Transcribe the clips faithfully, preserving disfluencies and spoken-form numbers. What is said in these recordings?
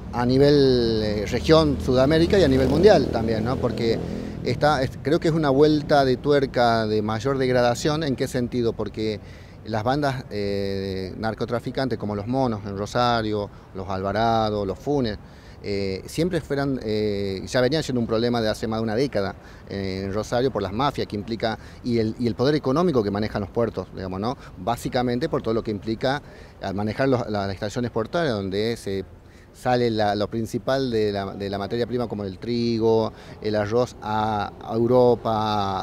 a nivel eh, región Sudamérica y a nivel mundial también, ¿no? Porque está, es, creo que es una vuelta de tuerca de mayor degradación. ¿En qué sentido? Porque las bandas eh, narcotraficantes como los Monos en Rosario, los Alvarado, los Funes, eh, siempre fueran, eh, ya venían siendo un problema de hace más de una década eh, en Rosario por las mafias que implica y el, y el poder económico que manejan los puertos, digamos, ¿no? Básicamente por todo lo que implica al manejar los, las estaciones portuarias donde se sale la, lo principal de la, de la materia prima como el trigo, el arroz a, a Europa,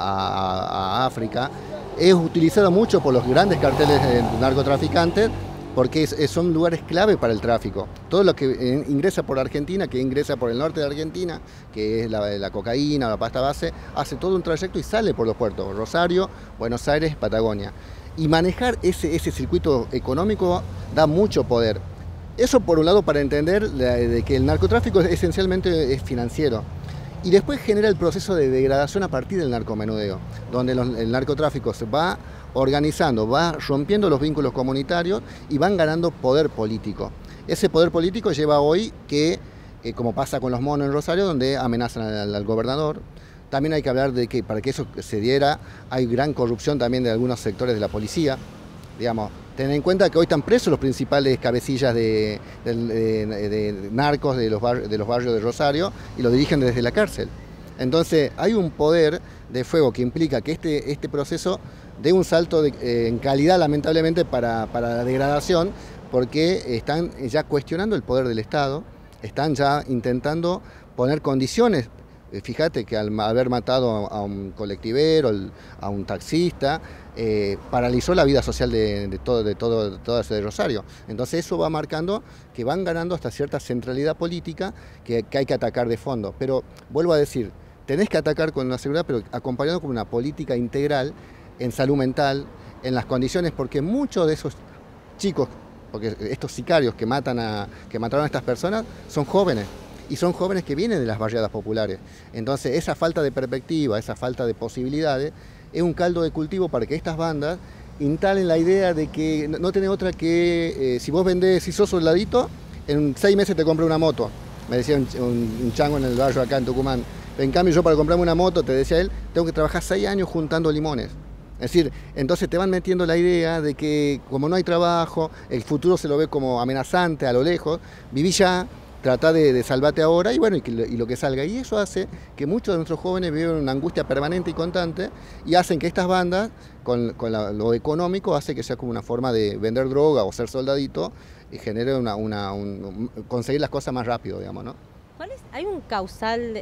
a, a, a África. Es utilizado mucho por los grandes carteles de narcotraficantes porque es, es, son lugares clave para el tráfico. Todo lo que ingresa por Argentina, que ingresa por el norte de Argentina, que es la, la cocaína, la pasta base, hace todo un trayecto y sale por los puertos, Rosario, Buenos Aires, Patagonia. Y manejar ese, ese circuito económico da mucho poder. Eso por un lado para entender de que el narcotráfico esencialmente es financiero y después genera el proceso de degradación a partir del narcomenudeo, donde los, el narcotráfico se va organizando, va rompiendo los vínculos comunitarios y van ganando poder político. Ese poder político lleva hoy que, eh, como pasa con los Monos en Rosario, donde amenazan al, al gobernador. También hay que hablar de que para que eso se diera hay gran corrupción también de algunos sectores de la policía, digamos. Ten en cuenta que hoy están presos los principales cabecillas de, de, de, de narcos de los, bar, de los barrios de Rosario y lo dirigen desde la cárcel. Entonces hay un poder de fuego que implica que este, este proceso dé un salto de, eh, en calidad lamentablemente para, para la degradación, porque están ya cuestionando el poder del Estado, están ya intentando poner condiciones. Fíjate que al haber matado a un colectivero, a un taxista, eh, paralizó la vida social de, de, todo, de, todo, de todo ese Rosario. Entonces eso va marcando que van ganando hasta cierta centralidad política que, que hay que atacar de fondo. Pero vuelvo a decir, tenés que atacar con la seguridad, pero acompañado con una política integral en salud mental, en las condiciones, porque muchos de esos chicos, porque estos sicarios que, matan a, que mataron a estas personas, son jóvenes. Y son jóvenes que vienen de las barriadas populares. Entonces esa falta de perspectiva, esa falta de posibilidades, es un caldo de cultivo para que estas bandas instalen la idea de que no tenés otra que, eh, si vos vendés, si sos soldadito, en seis meses te compras una moto. Me decía un, un, un chango en el barrio acá en Tucumán. En cambio yo para comprarme una moto, te decía él, tengo que trabajar seis años juntando limones. Es decir, entonces te van metiendo la idea de que como no hay trabajo, el futuro se lo ve como amenazante a lo lejos, viví ya, trata de, de salvarte ahora y bueno, y, que, y lo que salga. Y eso hace que muchos de nuestros jóvenes viven una angustia permanente y constante y hacen que estas bandas, con, con la, lo económico, hace que sea como una forma de vender droga o ser soldadito y genere una, una, un, un, conseguir las cosas más rápido, digamos, ¿no? ¿Cuál es? ¿Hay un causal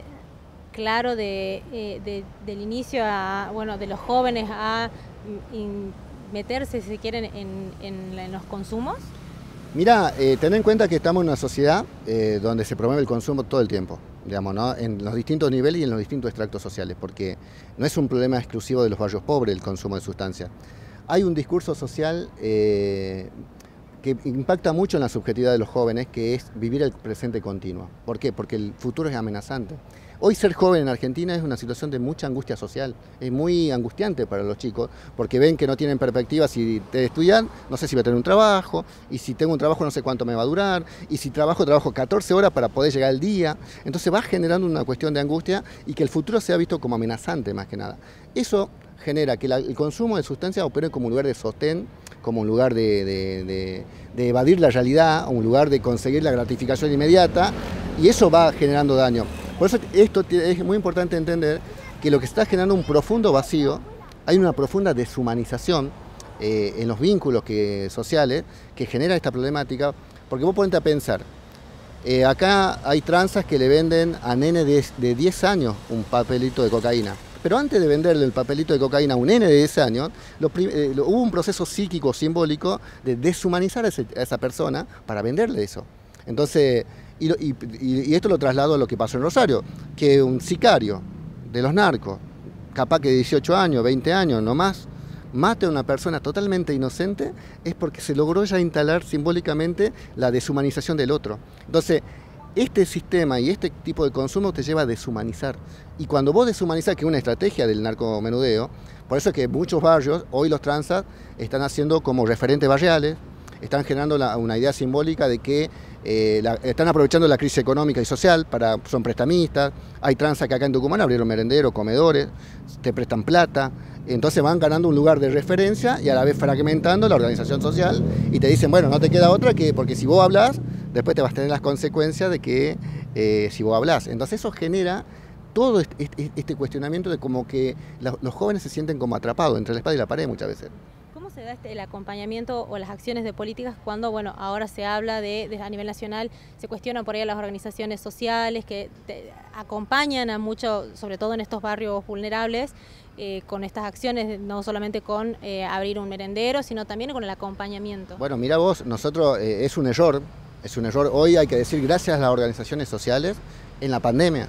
claro de, eh, de, del inicio a, bueno, de los jóvenes a in, meterse, si quieren, en, en, en los consumos? Mirá, eh, ten en cuenta que estamos en una sociedad eh, donde se promueve el consumo todo el tiempo, digamos, ¿no? En los distintos niveles y en los distintos extractos sociales, porque no es un problema exclusivo de los barrios pobres el consumo de sustancias. Hay un discurso social eh, que impacta mucho en la subjetividad de los jóvenes, que es vivir el presente continuo. ¿Por qué? Porque el futuro es amenazante. Hoy ser joven en Argentina es una situación de mucha angustia social, es muy angustiante para los chicos, porque ven que no tienen perspectiva. Si te estudian, no sé si voy a tener un trabajo, y si tengo un trabajo no sé cuánto me va a durar, y si trabajo, trabajo catorce horas para poder llegar al día. Entonces va generando una cuestión de angustia y que el futuro sea visto como amenazante más que nada. Eso genera que la, el consumo de sustancias opere como un lugar de sostén, como un lugar de, de, de, de evadir la realidad, un lugar de conseguir la gratificación inmediata, y eso va generando daño. Por eso esto es muy importante entender que lo que está generando un profundo vacío, hay una profunda deshumanización eh, en los vínculos que, sociales que genera esta problemática, porque vos ponete a pensar, eh, acá hay tranzas que le venden a nene de, de diez años un papelito de cocaína, pero antes de venderle el papelito de cocaína a un nene de diez años, lo, eh, lo, hubo un proceso psíquico, simbólico, de deshumanizar a, ese, a esa persona para venderle eso. Entonces, Y, y, y esto lo traslado a lo que pasó en Rosario, que un sicario de los narcos, capaz que de dieciocho años, veinte años, no más, mate a una persona totalmente inocente, es porque se logró ya instalar simbólicamente la deshumanización del otro. Entonces, este sistema y este tipo de consumo te lleva a deshumanizar. Y cuando vos deshumanizás, que es una estrategia del narcomenudeo, por eso es que en muchos barrios, hoy los transas están haciendo como referentes barriales, están generando la, una idea simbólica de que eh, la, están aprovechando la crisis económica y social, para, son prestamistas, hay tranzas que acá en Tucumán abrieron merenderos, comedores, te prestan plata, entonces van ganando un lugar de referencia y a la vez fragmentando la organización social y te dicen, bueno, no te queda otra que, porque si vos hablás, después te vas a tener las consecuencias de que eh, si vos hablás. Entonces eso genera todo este, este cuestionamiento de como que la, los jóvenes se sienten como atrapados entre la espada y la pared muchas veces. ¿Cómo se da este, el acompañamiento o las acciones de políticas cuando, bueno, ahora se habla de, de a nivel nacional, se cuestionan por ahí a las organizaciones sociales que te, acompañan a mucho, sobre todo en estos barrios vulnerables, eh, con estas acciones, no solamente con eh, abrir un merendero, sino también con el acompañamiento? Bueno, mira vos, nosotros eh, es un error, es un error, hoy hay que decir gracias a las organizaciones sociales en la pandemia.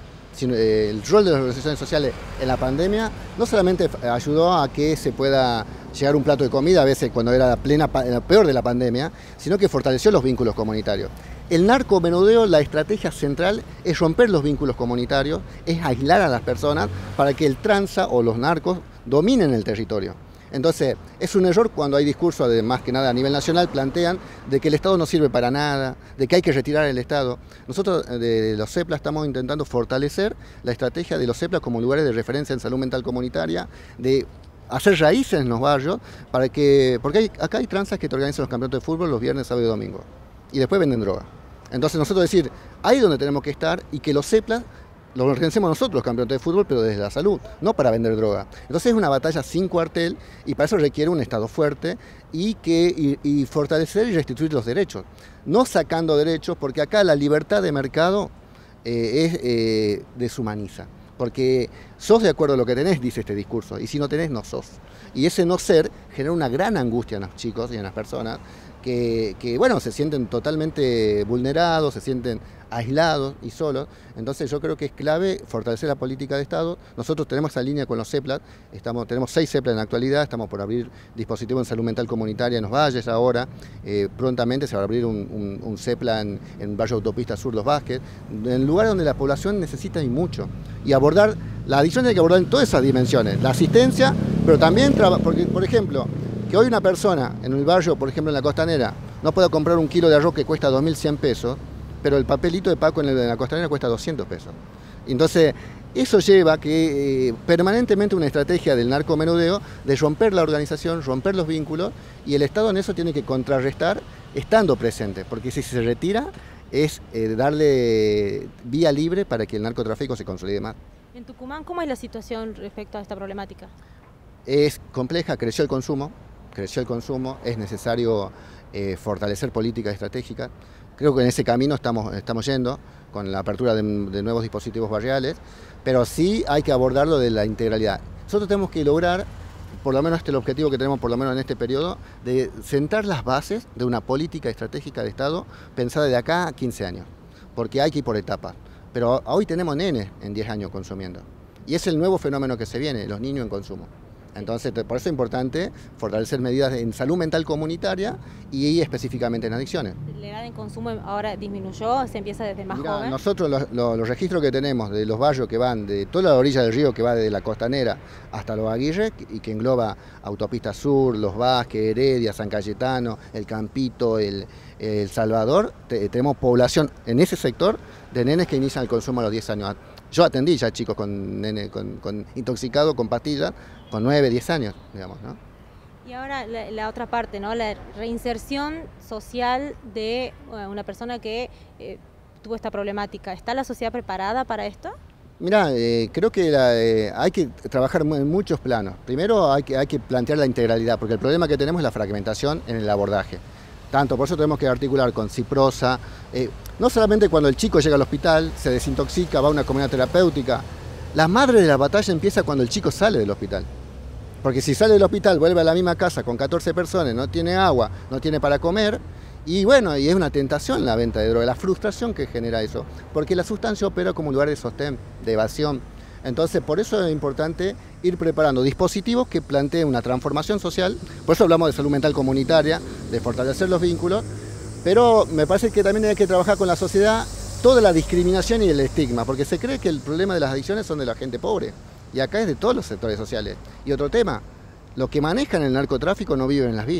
El rol de las organizaciones sociales en la pandemia no solamente ayudó a que se pueda llegar un plato de comida, a veces cuando era la plena, la peor de la pandemia, sino que fortaleció los vínculos comunitarios. El narcomenudeo, la estrategia central es romper los vínculos comunitarios, es aislar a las personas para que el tranza o los narcos dominen el territorio. Entonces, es un error cuando hay discursos, de, más que nada a nivel nacional, plantean de que el Estado no sirve para nada, de que hay que retirar el Estado. Nosotros de los CEPLA estamos intentando fortalecer la estrategia de los CEPLA como lugares de referencia en salud mental comunitaria, de hacer raíces en los barrios, para que, porque hay, acá hay tranzas que te organizan los campeonatos de fútbol los viernes, sábado y domingo, y después venden droga. Entonces nosotros decir, ahí donde tenemos que estar y que los CEPLA lo organizamos nosotros, los campeonatos de fútbol, pero desde la salud, no para vender droga. Entonces es una batalla sin cuartel y para eso requiere un Estado fuerte y, que, y, y fortalecer y restituir los derechos. No sacando derechos, porque acá la libertad de mercado eh, es, eh, deshumaniza. Porque sos de acuerdo a lo que tenés, dice este discurso, y si no tenés, no sos. Y ese no ser genera una gran angustia en los chicos y en las personas que, que bueno, se sienten totalmente vulnerados, se sienten aislados y solos. Entonces yo creo que es clave fortalecer la política de Estado. Nosotros tenemos esa línea con los CEPLA, estamos, tenemos seis CEPLA en la actualidad, estamos por abrir dispositivos en salud mental comunitaria en los valles ahora, eh, prontamente se va a abrir un, un, un CEPLA en, en Barrio Autopista Sur Los Vázquez, en lugares donde la población necesita y mucho. Y abordar, la adicción tiene que abordar en todas esas dimensiones, la asistencia, pero también, porque por ejemplo, que hoy una persona en el barrio, por ejemplo en la Costanera, no pueda comprar un kilo de arroz que cuesta dos mil cien pesos, pero el papelito de Paco en, el, en la Costanera cuesta doscientos pesos. Entonces, eso lleva a que eh, permanentemente una estrategia del narcomenudeo de romper la organización, romper los vínculos, y el Estado en eso tiene que contrarrestar estando presente, porque si se retira es eh, darle vía libre para que el narcotráfico se consolide más. En Tucumán, ¿cómo es la situación respecto a esta problemática? Es compleja, creció el consumo, creció el consumo, es necesario eh, fortalecer políticas estratégicas. Creo que en ese camino estamos, estamos yendo, con la apertura de, de nuevos dispositivos barriales, pero sí hay que abordarlo de la integralidad. Nosotros tenemos que lograr, por lo menos este es el objetivo que tenemos por lo menos en este periodo, de sentar las bases de una política estratégica de Estado pensada de acá a quince años, porque hay que ir por etapas. Pero hoy tenemos nenes en diez años consumiendo, y es el nuevo fenómeno que se viene, los niños en consumo. Entonces, por eso es importante fortalecer medidas en salud mental comunitaria y específicamente en adicciones. ¿La edad en consumo ahora disminuyó? ¿Se empieza desde más Mirá, joven? Nosotros los, los, los registros que tenemos de los barrios que van de toda la orilla del río, que va desde la Costanera hasta Los Aguirre, y que engloba Autopista Sur, Los Vázquez, Heredia, San Cayetano, El Campito, El, el Salvador, te, tenemos población en ese sector de nenes que inician el consumo a los diez años. Yo atendí ya chicos con, nene, con, con intoxicados, con pastillas, con nueve, diez años, digamos, ¿no? Y ahora la, la otra parte, ¿no? La reinserción social de uh, una persona que eh, tuvo esta problemática. ¿Está la sociedad preparada para esto? Mirá, eh, creo que la, eh, hay que trabajar en muchos planos. Primero hay que, hay que plantear la integralidad, porque el problema que tenemos es la fragmentación en el abordaje. Tanto, por eso tenemos que articular con Ciprosa, eh, no solamente cuando el chico llega al hospital, se desintoxica, va a una comunidad terapéutica. La madre de la batalla empieza cuando el chico sale del hospital. Porque si sale del hospital, vuelve a la misma casa con catorce personas, no tiene agua, no tiene para comer, y bueno, y es una tentación la venta de droga, la frustración que genera eso, porque la sustancia opera como un lugar de sostén, de evasión. Entonces, por eso es importante ir preparando dispositivos que planteen una transformación social. Por eso hablamos de salud mental comunitaria, de fortalecer los vínculos, pero me parece que también hay que trabajar con la sociedad toda la discriminación y el estigma, porque se cree que el problema de las adicciones son de la gente pobre, y acá es de todos los sectores sociales. Y otro tema, los que manejan el narcotráfico no viven en las villas,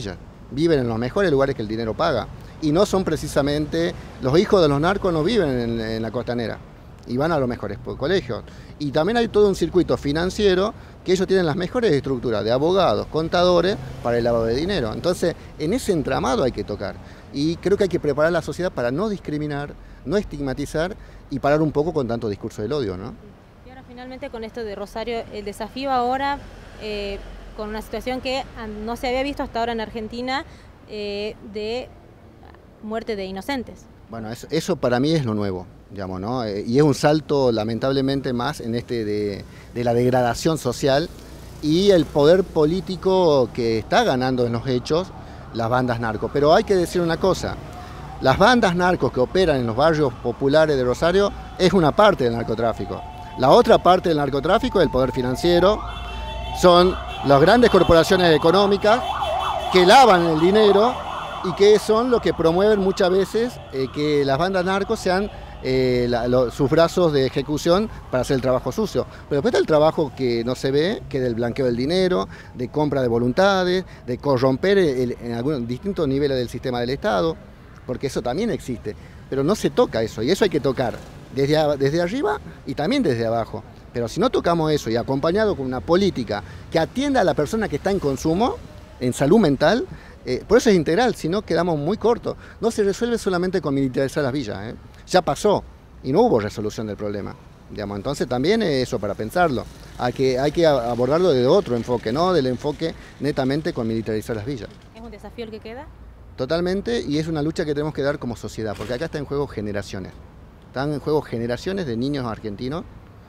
viven en los mejores lugares que el dinero paga. Y no son precisamente, los hijos de los narcos no viven en, en la costanera y van a los mejores colegios. Y también hay todo un circuito financiero que ellos tienen las mejores estructuras de abogados, contadores para el lavado de dinero. Entonces, en ese entramado hay que tocar. Y creo que hay que preparar a la sociedad para no discriminar, no estigmatizar y parar un poco con tanto discurso del odio, ¿no? Y ahora finalmente con esto de Rosario, el desafío ahora, eh, con una situación que no se había visto hasta ahora en Argentina, eh, de muerte de inocentes. Bueno, eso, eso para mí es lo nuevo, digamos, ¿no? Eh, y es un salto lamentablemente más en este de, de la degradación social y el poder político que está ganando en los hechos las bandas narcos. Pero hay que decir una cosa, las bandas narcos que operan en los barrios populares de Rosario es una parte del narcotráfico. La otra parte del narcotráfico es el poder financiero, son las grandes corporaciones económicas que lavan el dinero y que son los que promueven muchas veces eh, que las bandas narcos sean eh, la, lo, sus brazos de ejecución para hacer el trabajo sucio. Pero después está el trabajo que no se ve, que es del blanqueo del dinero, de compra de voluntades, de corromper el, en algunos distintos niveles del sistema del Estado, porque eso también existe. Pero no se toca eso, y eso hay que tocar desde, desde arriba y también desde abajo. Pero si no tocamos eso y acompañado con una política que atienda a la persona que está en consumo, en salud mental, Eh, por eso es integral, si no quedamos muy cortos. No se resuelve solamente con militarizar las villas, ¿eh? Ya pasó y no hubo resolución del problema. Digamos. Entonces también es eso para pensarlo. Hay que, hay que abordarlo desde otro enfoque, no del enfoque netamente con militarizar las villas. ¿Es un desafío el que queda? Totalmente, y es una lucha que tenemos que dar como sociedad, porque acá está en juego generaciones. Están en juego generaciones de niños argentinos.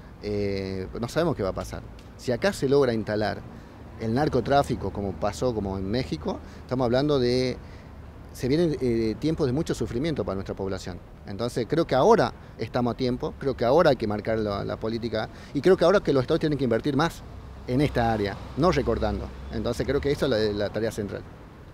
Eh, no sabemos qué va a pasar. Si acá se logra instalar el narcotráfico, como pasó como en México, estamos hablando de, se vienen eh, tiempos de mucho sufrimiento para nuestra población. Entonces creo que ahora estamos a tiempo, creo que ahora hay que marcar la, la política y creo que ahora que los estados tienen que invertir más en esta área, no recortando. Entonces creo que esa es la, la tarea central.